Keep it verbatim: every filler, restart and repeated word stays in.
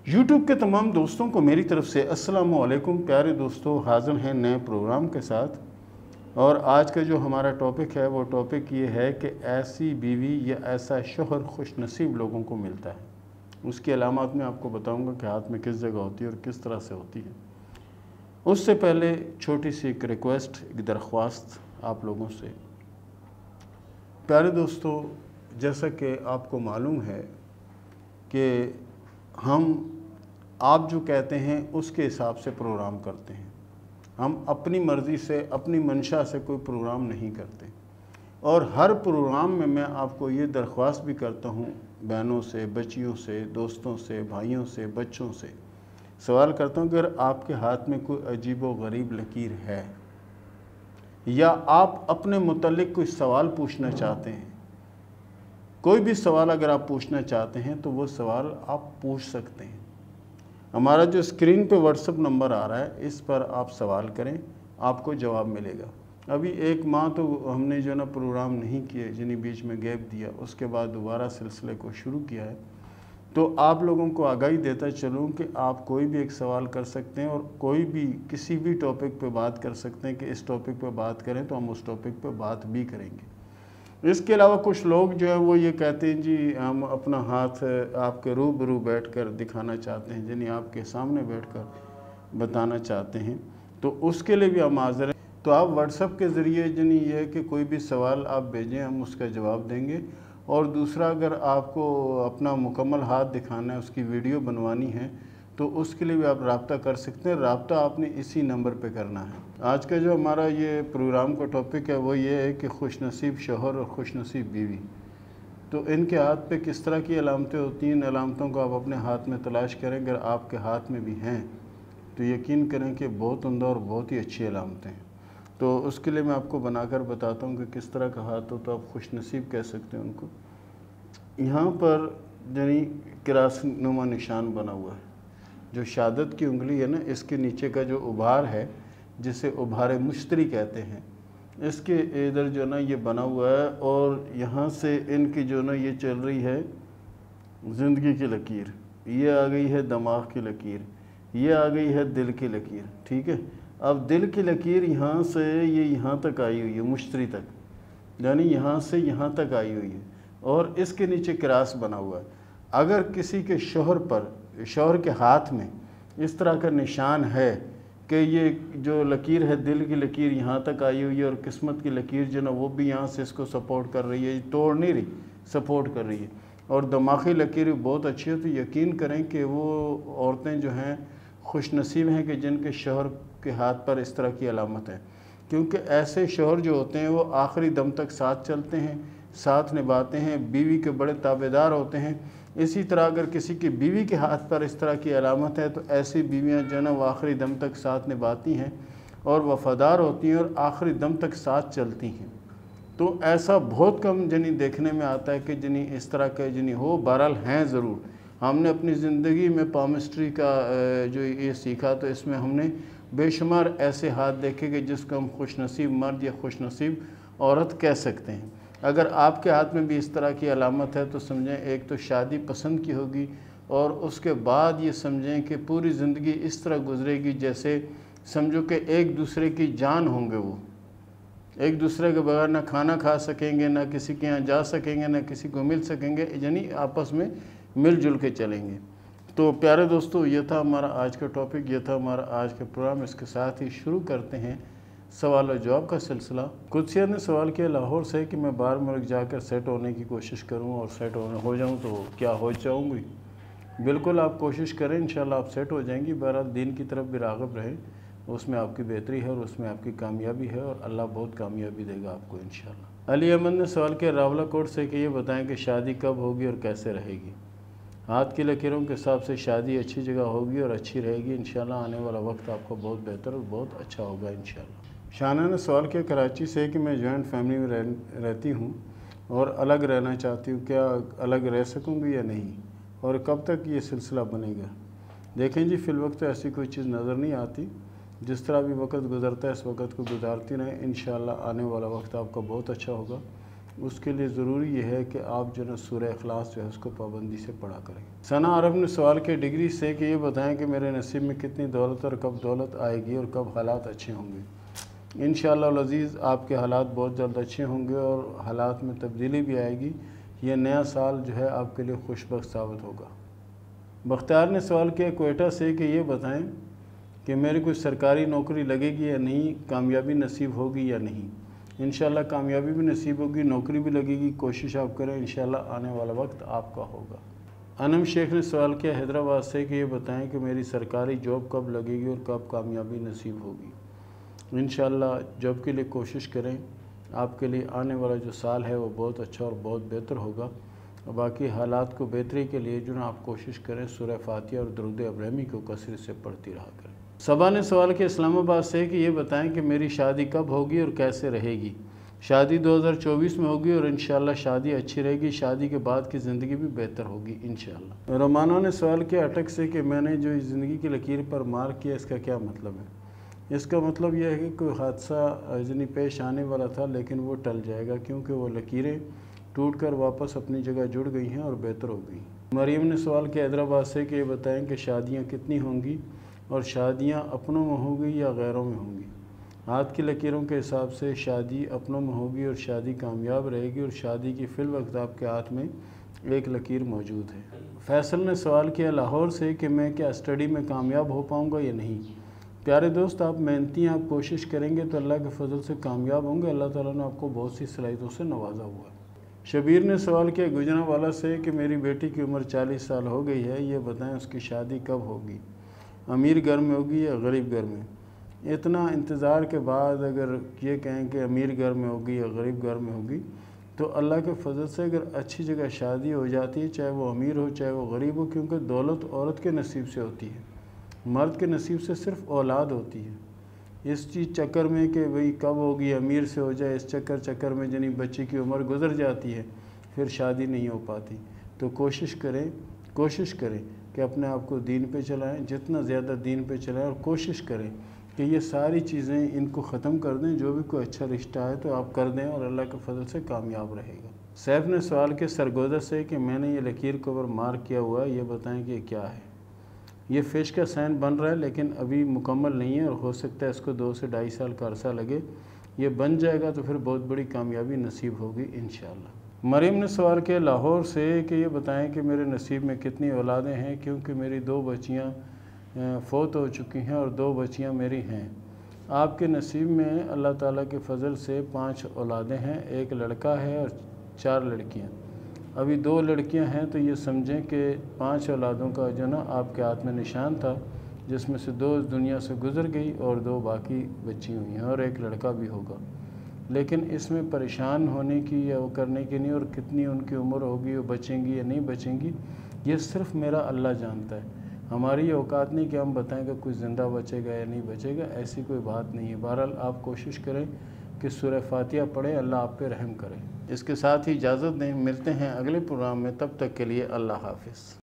YouTube के तमाम दोस्तों को मेरी तरफ से अस्सलाम वालेकुम। प्यारे दोस्तों, हाज़िर हैं नए प्रोग्राम के साथ। और आज का जो हमारा टॉपिक है वो टॉपिक ये है कि ऐसी बीवी या ऐसा शोहर खुश नसीब लोगों को मिलता है। उसकी अलामत मैं आपको बताऊंगा कि हाथ में किस जगह होती है और किस तरह से होती है। उससे पहले छोटी सी एक रिक्वेस्ट, एक दरख्वास्त आप लोगों से। प्यारे दोस्तों, जैसा कि आपको मालूम है कि हम आप जो कहते हैं उसके हिसाब से प्रोग्राम करते हैं। हम अपनी मर्ज़ी से, अपनी मंशा से कोई प्रोग्राम नहीं करते। और हर प्रोग्राम में मैं आपको ये दरख्वास्त भी करता हूँ, बहनों से, बच्चियों से, दोस्तों से, भाइयों से, बच्चों से सवाल करता हूँ कि अगर आपके हाथ में कोई अजीब व गरीब लकीर है या आप अपने मुतल्लिक कोई सवाल पूछना चाहते हैं, कोई भी सवाल अगर आप पूछना चाहते हैं तो वो सवाल आप पूछ सकते हैं। हमारा जो स्क्रीन पे व्हाट्सएप नंबर आ रहा है, इस पर आप सवाल करें, आपको जवाब मिलेगा। अभी एक माह तो हमने जो ना प्रोग्राम नहीं किए, जिन्हें बीच में गैप दिया, उसके बाद दोबारा सिलसिले को शुरू किया है। तो आप लोगों को आगाही देता चलूँ कि आप कोई भी एक सवाल कर सकते हैं और कोई भी किसी भी टॉपिक पे बात कर सकते हैं कि इस टॉपिक पे बात करें, तो हम उस टॉपिक पे बात भी करेंगे। इसके अलावा कुछ लोग जो है वो ये कहते हैं जी हम अपना हाथ आपके रूबरू बैठकर दिखाना चाहते हैं, यानी आपके सामने बैठकर बताना चाहते हैं, तो उसके लिए भी हम हाज़िर हैं। तो आप व्हाट्सएप के ज़रिए यानी ये है कि कोई भी सवाल आप भेजें, हम उसका जवाब देंगे। और दूसरा, अगर आपको अपना मुकम्मल हाथ दिखाना है, उसकी वीडियो बनवानी है, तो उसके लिए भी आप रब्ता कर सकते हैं। रब्ता आपने इसी नंबर पे करना है। आज का जो हमारा ये प्रोग्राम का टॉपिक है वो ये है कि खुशनसीब शोहर और खुशनसीब बीवी, तो इनके हाथ पे किस तरह की अलामतें होती हैं। इन अलामतों को आप अपने हाथ में तलाश करें। अगर आपके हाथ में भी हैं तो यकीन करें कि बहुत उम्दा और बहुत ही अच्छी अलामतें हैं। तो उसके लिए मैं आपको बनाकर बताता हूँ कि किस तरह का हाथ हो तो आप खुशनसीब कह सकते हैं उनको। यहाँ पर यानी क्रास नुमा निशान बना हुआ है। जो शहादत की उंगली है ना, इसके नीचे का जो उभार है, जिसे उभार मुश्तरी कहते हैं, इसके इधर जो ना ये बना हुआ है। और यहाँ से इनकी जो ना ये चल रही है ज़िंदगी की लकीर, ये आ गई है दिमाग की लकीर, ये आ गई है दिल की लकीर। ठीक है, अब दिल की लकीर यहाँ से ये यहाँ तक आई हुई है, मुश्तरी तक, यानी यहाँ से यहाँ तक आई हुई है। और इसके नीचे क्रास बना हुआ है। अगर किसी के शोहर पर, शोहर के हाथ में इस तरह का निशान है कि ये जो लकीर है, दिल की लकीर यहाँ तक आई हुई है और किस्मत की लकीर जो ना वो भी यहाँ से इसको सपोर्ट कर रही है, तोड़ नहीं रही, सपोर्ट कर रही है, और दिमागी लकीर बहुत अच्छी है, तो यकीन करें कि वो औरतें जो हैं खुश नसीब हैं कि जिनके शोहर के हाथ पर इस तरह की अलामत है। क्योंकि ऐसे शोहर जो होते हैं वो आखिरी दम तक साथ चलते हैं, साथ निभाते हैं, बीवी के बड़े ताबेदार होते हैं। इसी तरह अगर किसी की बीवी के हाथ पर इस तरह की अलामत है तो ऐसी बीवियां जो है वो आखिरी दम तक साथ निभाती हैं और वफ़ादार होती हैं और आखिरी दम तक साथ चलती हैं। तो ऐसा बहुत कम जनी देखने में आता है कि जनी इस तरह के जनी हो। बहरहाल हैं ज़रूर। हमने अपनी ज़िंदगी में पामिस्ट्री का जो ये सीखा, तो इसमें हमने बेशुमार ऐसे हाथ देखे कि जिसको हम खुशनसीब मर्द या खुशनसीब औरत कह सकते हैं। अगर आपके हाथ में भी इस तरह की अलामत है तो समझें एक तो शादी पसंद की होगी, और उसके बाद ये समझें कि पूरी ज़िंदगी इस तरह गुजरेगी जैसे समझो कि एक दूसरे की जान होंगे। वो एक दूसरे के बगैर ना खाना खा सकेंगे, ना किसी के यहाँ जा सकेंगे, ना किसी को मिल सकेंगे, यानी आपस में मिलजुल के चलेंगे। तो प्यारे दोस्तों, ये था हमारा आज का टॉपिक, ये था हमारा आज का प्रोग्राम। इसके साथ ही शुरू करते हैं सवाल और जवाब का सिलसिला। कुदसिया ने सवाल किया लाहौर से कि मैं बाहर मुल्क जाकर सेट होने की कोशिश करूं और सेट होने हो जाऊं तो क्या हो जाऊंगी। बिल्कुल आप कोशिश करें, इंशाल्लाह आप सेट हो जाएंगी। बहरहाल दीन की तरफ भी राग़िब रहें, उसमें आपकी बेहतरी है और उसमें आपकी कामयाबी है और अल्लाह बहुत कामयाबी देगा आपको इंशाल्लाह। अली अहमद ने सवाल किया रावला कोट से कि ये बताएँ कि शादी कब होगी और कैसे रहेगी। हाथ की लकीरों के हिसाब से शादी अच्छी जगह होगी और अच्छी रहेगी इंशाल्लाह। आने वाला वक्त आपका बहुत बेहतर और बहुत अच्छा होगा इंशाल्लाह। शाना ने सवाल किया कराची से कि मैं जॉइंट फैमिली में रह रहती हूँ और अलग रहना चाहती हूँ, क्या अलग रह सकूँगी या नहीं, और कब तक ये सिलसिला बनेगा। देखें जी, फ़िल वक्त तो ऐसी कोई चीज़ नज़र नहीं आती। जिस तरह भी वक्त गुज़रता है इस वक्त को गुजारती रहें, इंशाल्लाह आने वाला वक्त आपका बहुत अच्छा होगा। اس کے لیے ضروری یہ ہے کہ آپ جو ہے سورہ اخلاص جو ہے اس کو پابندی سے پڑھا کریں۔ ثنا عرب نے سوال کیا ڈگری سے کہ یہ بتائیں کہ میرے نصیب میں کتنی دولت اور کب دولت آئے گی اور کب حالات اچھے ہوں گے۔ انشاءاللہ العزیز آپ کے حالات بہت جلد اچھے ہوں گے اور حالات میں تبدیلی بھی آئے گی۔ یہ نیا سال جو ہے آپ کے لیے خوش بخت ثابت ہوگا۔ بختیار نے سوال کیا کوئٹہ سے کہ یہ بتائیں کہ میری کوئی سرکاری نوکری لگے گی یا نہیں، کامیابی نصیب ہوگی یا نہیں۔ انشاءاللہ کامیابی بھی نصیب ہوگی، نوکری بھی لگے گی، کوشش آپ کریں، انشاءاللہ آنے والا وقت آپ کا ہوگا۔ انم شیخ نے سوال کیا حیدرآباد سے کہ یہ بتائیں کہ میری سرکاری جاب کب لگے گی اور کب کامیابی نصیب ہوگی۔ انشاءاللہ جاب کے لیے کوشش کریں، آپ کے لیے آنے والا جو سال ہے وہ بہت اچھا اور بہت بہتر ہوگا۔ باقی حالات کو بہتری کے لیے جو نا آپ کوشش کریں سورہ فاتحہ اور درود ابراہیمی کو کثرت سے پڑھتی رہا کریں۔ صبا نے سوال کیا اسلام آباد سے کہ یہ بتائیں کہ میری شادی کب ہوگی اور کیسے رہے گی۔ شادی دو ہزار چوبیس میں ہوگی اور انشاءاللہ شادی اچھی رہے گی، شادی کے بعد کی زندگی بھی بہتر ہوگی انشاءاللہ۔ رومانو نے سوال کیا اٹک سے کہ میں نے جو اس زندگی کی لکیر پر مار کیا اس کا کیا مطلب ہے؟ اس کا مطلب یہ ہے کہ کوئی حادثہ یعنی پیش آنے والا تھا لیکن وہ ٹل جائے گا کیونکہ وہ لکیریں ٹوٹ کر واپس اپنی جگہ جڑ گئی ہیں اور بہتر ہو گئی۔ مریم نے سوال کیا حیدرآباد سے کہ یہ بتائیں کہ شادیاں کتنی ہوں گی اور شادیاں اپنوں میں ہوں گی یا غیروں میں ہوں گی۔ ہاتھ کی لکیروں کے حساب سے شادی اپنوں میں ہوگی اور شادی کامیاب رہے گی اور شادی کی فی الوقت آپ کے ہاتھ میں ایک لکیر موجود ہے۔ فیصل نے سوال کیا لاہور سے کہ میں کیا اسٹڈی میں کامیاب ہو پاؤں گا یا نہیں۔ پیارے دوست آپ محنتی ہیں، آپ کوشش کریں گے تو اللہ کے فضل سے کامیاب ہوں گے۔ اللہ تعالیٰ نے آپ کو بہت سی صلاحیتوں سے نوازا ہوا ہے۔ شبیر نے سوال کیا گجرانوالہ سے کہ میری بیٹی کی عمر چالیس سال ہو گئی ہے، یہ بتائیں اس کی شادی کب ہوگی، امیر گھر میں ہوگی یا غریب گھر میں۔ اتنا انتظار کے بعد اگر یہ کہیں کہ امیر گھر میں ہوگی یا غریب گھر میں ہوگی تو اللہ کے فضل سے اگر اچھی جگہ شادی ہو جاتی ہے، چاہے وہ امیر ہو چاہے وہ غریب ہو، کیونکہ دولت عورت کے نصیب سے ہوتی ہے، مرد کے نصیب سے صرف اولاد ہوتی ہے۔ اس چیز چکر میں کہ بھئی کب ہوگی، امیر سے ہو جائے، اس چکر چکر میں جنہیں بچے کی عمر گزر جاتی ہے پھر شادی نہیں ہو پاتی۔ تو کوشش کریں کوشش کریں کہ اپنے آپ کو دین پہ چلائیں، جتنا زیادہ دین پہ چلائیں، اور کوشش کریں کہ یہ ساری چیزیں ان کو ختم کر دیں، جو بھی کوئی اچھا رشتہ ہے تو آپ کر دیں اور اللہ کے فضل سے کامیاب رہے گا۔ سیف نے سوال کیا سرگودا سے کہ میں نے یہ لکیر کو اوپر مار کیا ہوا ہے، یہ بتائیں کہ یہ کیا ہے۔ یہ فش کا سائن بن رہا ہے لیکن ابھی مکمل نہیں ہے اور ہو سکتا ہے اس کو دو سے ڈھائی سال کا عرصہ لگے۔ یہ بن جائے گا تو پھر بہت بڑی کامیابی نصیب ہوگی انشاءاللہ۔ مریم نے سوال کیا لاہور سے کہ یہ بتائیں کہ میرے نصیب میں کتنی اولادیں ہیں، کیونکہ میری دو بچیاں فوت ہو چکی ہیں اور دو بچیاں میری ہیں۔ آپ کے نصیب میں اللہ تعالیٰ کے فضل سے پانچ اولادیں ہیں، ایک لڑکا ہے اور چار لڑکیاں۔ ابھی دو لڑکیاں ہیں تو یہ سمجھیں کہ پانچ اولادوں کا جو نا آپ کے ہاتھ میں نشان تھا، جس میں سے دو اس دنیا سے گزر گئی اور دو باقی بچی ہوئی ہیں اور ایک لڑکا بھی ہوگا۔ لیکن اس میں پریشان ہونے کی یا وہ کرنے کی نہیں، اور کتنی ان کی عمر ہوگی، وہ بچیں گی یا نہیں بچیں گی، یہ صرف میرا اللہ جانتا ہے۔ ہماری یہ اوقات نہیں کہ ہم بتائیں کہ کوئی زندہ بچے گا یا نہیں بچے گا، ایسی کوئی بات نہیں ہے۔ بہرحال آپ کوشش کریں کہ سورہ فاتحہ پڑھیں، اللہ آپ پہ رحم کرے۔ اس کے ساتھ ہی اجازت دیں، ملتے ہیں اگلے پروگرام میں، تب تک کے لیے اللہ حافظ۔